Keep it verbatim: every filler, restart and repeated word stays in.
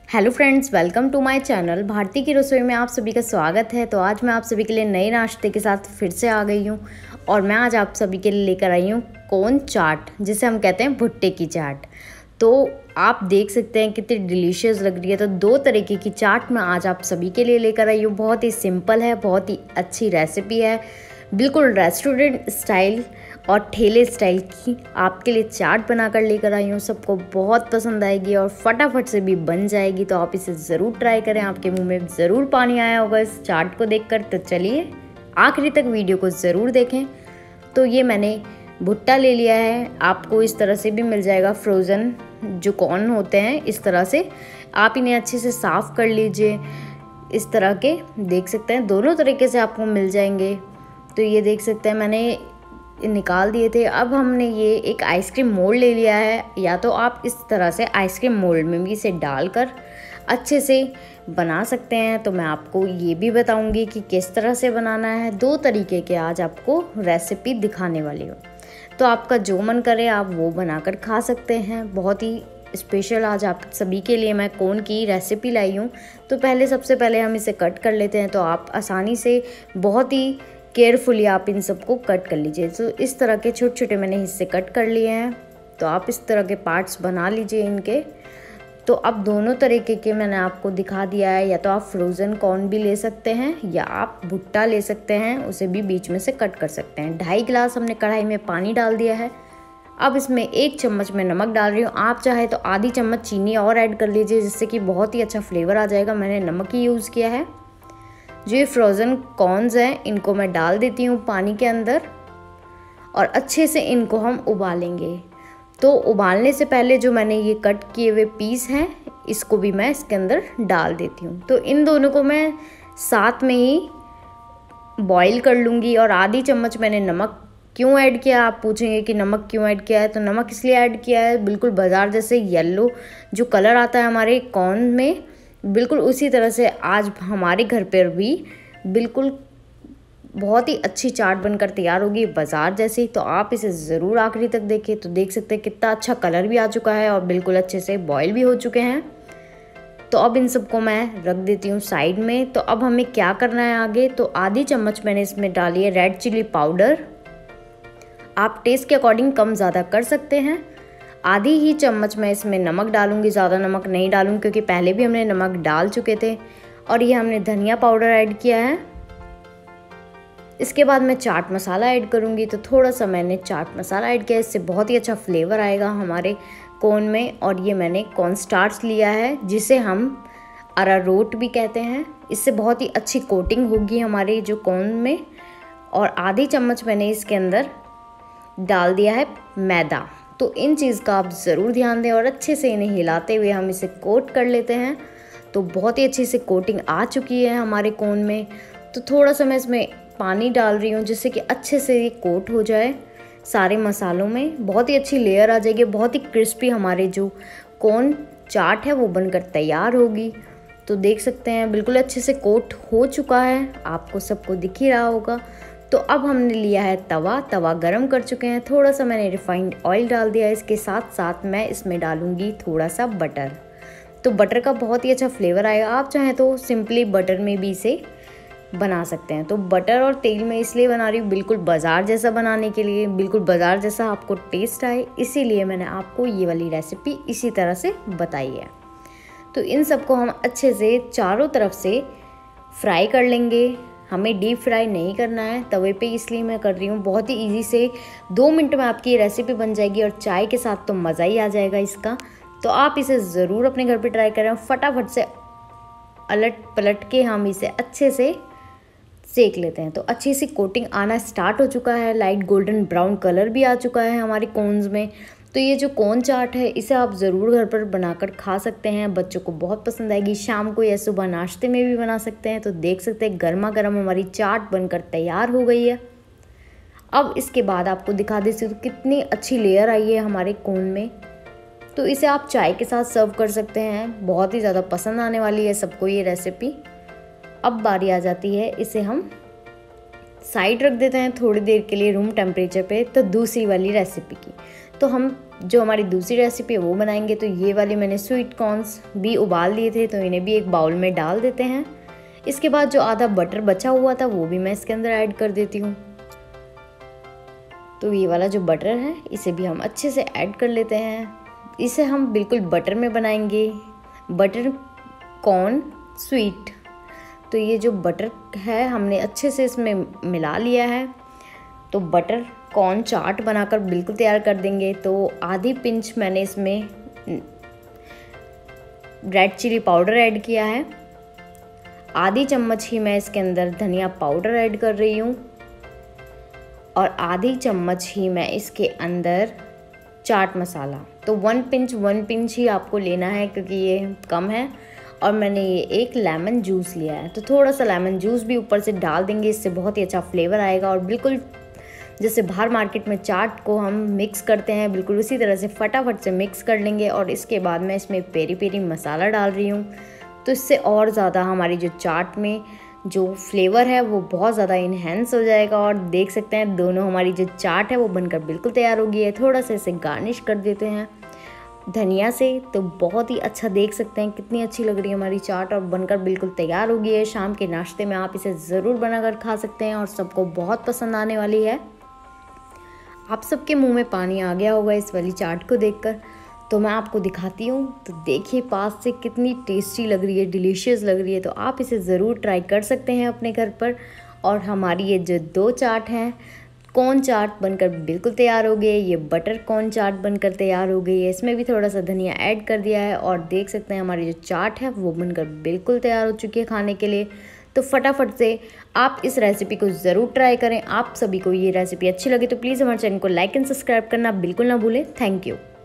Hello friends, welcome to my channel. Bharti की रसोई में आप सभी का स्वागत है। तो आज मैं आप सभी के लिए नए नाश्ते के साथ फिर से आ गई हूँ और मैं आज आप सभी के लिए लेकर आई हूँ कोन चाट, जिसे हम कहते हैं भुट्टे की चाट। तो आप देख सकते हैं कितनी डिलीशियस लग रही है। तो दो तरीके की चाट मैं आज आप सभी के लिए लेकर आई हूँ। बहुत ही सिंपल है, बहुत ही अच्छी रेसिपी है, बिल्कुल रेस्टोरेंट स्टाइल और ठेले स्टाइल की आपके लिए चाट बनाकर लेकर आई हूँ। सबको बहुत पसंद आएगी और फटाफट से भी बन जाएगी। तो आप इसे ज़रूर ट्राई करें, आपके मुंह में ज़रूर पानी आया होगा इस चाट को देखकर। तो चलिए आखिरी तक वीडियो को ज़रूर देखें। तो ये मैंने भुट्टा ले लिया है, आपको इस तरह से भी मिल जाएगा, फ्रोज़न जो कॉर्न होते हैं इस तरह से। आप इन्हें अच्छे से साफ़ कर लीजिए, इस तरह के देख सकते हैं दोनों तरीके से आपको मिल जाएंगे। तो ये देख सकते हैं मैंने निकाल दिए थे। अब हमने ये एक आइसक्रीम मोल्ड ले लिया है, या तो आप इस तरह से आइसक्रीम मोल्ड में भी इसे डालकर अच्छे से बना सकते हैं। तो मैं आपको ये भी बताऊंगी कि किस तरह से बनाना है। दो तरीके के आज आपको रेसिपी दिखाने वाली हूँ, तो आपका जो मन करे आप वो बनाकर खा सकते हैं। बहुत ही स्पेशल आज आप सभी के लिए मैं कोन की रेसिपी लाई हूँ। तो पहले सबसे पहले हम इसे कट कर लेते हैं। तो आप आसानी से बहुत ही केयरफुली आप इन सबको कट कर लीजिए। तो इस तरह के छोटे छोटे मैंने हिस्से कट कर लिए हैं। तो आप इस तरह के पार्ट्स बना लीजिए इनके। तो अब दोनों तरीके के मैंने आपको दिखा दिया है, या तो आप फ्रोज़न कॉर्न भी ले सकते हैं या आप भुट्टा ले सकते हैं, उसे भी बीच में से कट कर सकते हैं। ढाई गिलास हमने कढ़ाई में पानी डाल दिया है। अब इसमें एक चम्मच में नमक डाल रही हूँ। आप चाहे तो आधी चम्मच चीनी और ऐड कर लीजिए, जिससे कि बहुत ही अच्छा फ्लेवर आ जाएगा। मैंने नमक ही यूज़ किया है। जो ये फ्रोज़न कॉर्न्स हैं इनको मैं डाल देती हूँ पानी के अंदर और अच्छे से इनको हम उबालेंगे। तो उबालने से पहले जो मैंने ये कट किए हुए पीस हैं इसको भी मैं इसके अंदर डाल देती हूँ। तो इन दोनों को मैं साथ में ही बॉईल कर लूँगी। और आधी चम्मच मैंने नमक क्यों ऐड किया, आप पूछेंगे कि नमक क्यों ऐड किया है। तो नमक इसलिए ऐड किया है, बिल्कुल बाज़ार जैसे येलो जो कलर आता है हमारे कॉर्न में, बिल्कुल उसी तरह से आज हमारे घर पर भी बिल्कुल बहुत ही अच्छी चाट बनकर तैयार होगी बाज़ार जैसी। तो आप इसे ज़रूर आखिरी तक देखें। तो देख सकते हैं कितना अच्छा कलर भी आ चुका है और बिल्कुल अच्छे से बॉईल भी हो चुके हैं। तो अब इन सबको मैं रख देती हूँ साइड में। तो अब हमें क्या करना है आगे। तो आधी चम्मच मैंने इसमें डाली है रेड चिली पाउडर। आप टेस्ट के अकॉर्डिंग कम ज़्यादा कर सकते हैं। आधी ही चम्मच मैं इसमें नमक डालूंगी, ज़्यादा नमक नहीं डालूंगी क्योंकि पहले भी हमने नमक डाल चुके थे। और ये हमने धनिया पाउडर ऐड किया है। इसके बाद मैं चाट मसाला ऐड करूंगी। तो थोड़ा सा मैंने चाट मसाला ऐड किया, इससे बहुत ही अच्छा फ्लेवर आएगा हमारे कोन में। और ये मैंने कॉर्न स्टार्च लिया है, जिसे हम अरारोट भी कहते हैं। इससे बहुत ही अच्छी कोटिंग होगी हमारे जो कोन में। और आधी चम्मच मैंने इसके अंदर डाल दिया है मैदा। तो इन चीज़ का आप ज़रूर ध्यान दें और अच्छे से इन्हें हिलाते हुए हम इसे कोट कर लेते हैं। तो बहुत ही अच्छी से कोटिंग आ चुकी है हमारे कोन में। तो थोड़ा सा मैं इसमें पानी डाल रही हूँ, जिससे कि अच्छे से ये कोट हो जाए सारे मसालों में। बहुत ही अच्छी लेयर आ जाएगी, बहुत ही क्रिस्पी हमारे जो कोन चाट है वो बनकर तैयार होगी। तो देख सकते हैं बिल्कुल अच्छे से कोट हो चुका है, आपको सबको दिख ही रहा होगा। तो अब हमने लिया है तवा, तवा गरम कर चुके हैं। थोड़ा सा मैंने रिफाइंड ऑयल डाल दिया है। इसके साथ साथ मैं इसमें डालूंगी थोड़ा सा बटर। तो बटर का बहुत ही अच्छा फ्लेवर आएगा। आप चाहें तो सिंपली बटर में भी इसे बना सकते हैं। तो बटर और तेल में इसलिए बना रही हूँ, बिल्कुल बाज़ार जैसा बनाने के लिए, बिल्कुल बाज़ार जैसा आपको टेस्ट आए, इसीलिए मैंने आपको ये वाली रेसिपी इसी तरह से बताई है। तो इन सबको हम अच्छे से चारों तरफ से फ्राई कर लेंगे। हमें डीप फ्राई नहीं करना है तवे पे, इसलिए मैं कर रही हूँ। बहुत ही इजी से दो मिनट में आपकी ये रेसिपी बन जाएगी और चाय के साथ तो मज़ा ही आ जाएगा इसका। तो आप इसे ज़रूर अपने घर पे ट्राई करें। फटाफट से अलट पलट के हम इसे अच्छे से सेक लेते हैं। तो अच्छी सी कोटिंग आना स्टार्ट हो चुका है, लाइट गोल्डन ब्राउन कलर भी आ चुका है हमारे कोन्स में। तो ये जो कोन चाट है इसे आप ज़रूर घर पर बनाकर खा सकते हैं, बच्चों को बहुत पसंद आएगी। शाम को या सुबह नाश्ते में भी बना सकते हैं। तो देख सकते हैं गर्मा गर्म हमारी चाट बनकर तैयार हो गई है। अब इसके बाद आपको दिखा देती हूँ तो कितनी अच्छी लेयर आई है हमारे कोन में। तो इसे आप चाय के साथ सर्व कर सकते हैं, बहुत ही ज़्यादा पसंद आने वाली है सबको ये रेसिपी। अब बारी आ जाती है इसे हम साइड रख देते हैं थोड़ी देर के लिए रूम टेम्परेचर पे। तो दूसरी वाली रेसिपी की तो हम जो हमारी दूसरी रेसिपी है वो बनाएंगे। तो ये वाली मैंने स्वीट कॉर्न्स भी उबाल लिए थे, तो इन्हें भी एक बाउल में डाल देते हैं। इसके बाद जो आधा बटर बचा हुआ था वो भी मैं इसके अंदर ऐड कर देती हूँ। तो ये वाला जो बटर है इसे भी हम अच्छे से ऐड कर लेते हैं। इसे हम बिल्कुल बटर में बनाएंगे, बटर कॉर्न स्वीट। तो ये जो बटर है हमने अच्छे से इसमें मिला लिया है। तो बटर कॉर्न चाट बनाकर बिल्कुल तैयार कर देंगे। तो आधी पिंच मैंने इसमें रेड चिली पाउडर ऐड किया है, आधी चम्मच ही मैं इसके अंदर धनिया पाउडर ऐड कर रही हूँ, और आधी चम्मच ही मैं इसके अंदर चाट मसाला। तो वन पिंच वन पिंच ही आपको लेना है क्योंकि ये कम है। और मैंने ये एक लेमन जूस लिया है, तो थोड़ा सा लेमन जूस भी ऊपर से डाल देंगे, इससे बहुत ही अच्छा फ्लेवर आएगा। और बिल्कुल जैसे बाहर मार्केट में चाट को हम मिक्स करते हैं, बिल्कुल उसी तरह से फटाफट से मिक्स कर लेंगे। और इसके बाद मैं इसमें पेरी पेरी मसाला डाल रही हूँ, तो इससे और ज़्यादा हमारी जो चाट में जो फ्लेवर है वो बहुत ज़्यादा इन्हेंस हो जाएगा। और देख सकते हैं दोनों हमारी जो चाट है वो बनकर बिल्कुल तैयार हो गई है। थोड़ा सा इसे गार्निश कर देते हैं धनिया से, तो बहुत ही अच्छा देख सकते हैं कितनी अच्छी लग रही है हमारी चाट, और बनकर बिल्कुल तैयार हो गई है। शाम के नाश्ते में आप इसे ज़रूर बनाकर खा सकते हैं और सबको बहुत पसंद आने वाली है। आप सबके मुंह में पानी आ गया होगा इस वाली चाट को देखकर, तो मैं आपको दिखाती हूँ। तो देखिए पास से कितनी टेस्टी लग रही है, डिलीशियस लग रही है। तो आप इसे ज़रूर ट्राई कर सकते हैं अपने घर पर। और हमारी ये जो दो चाट हैं, कॉर्न चाट बनकर बिल्कुल तैयार हो गई है, ये बटर कॉर्न चाट बनकर तैयार हो गई है। इसमें भी थोड़ा सा धनिया ऐड कर दिया है, और देख सकते हैं हमारी जो चाट है वो बनकर बिल्कुल तैयार हो चुकी है खाने के लिए। तो फटाफट से आप इस रेसिपी को ज़रूर ट्राई करें। आप सभी को ये रेसिपी अच्छी लगी तो प्लीज़ हमारे चैनल को लाइक एंड सब्सक्राइब करना बिल्कुल ना भूलें। Thank you.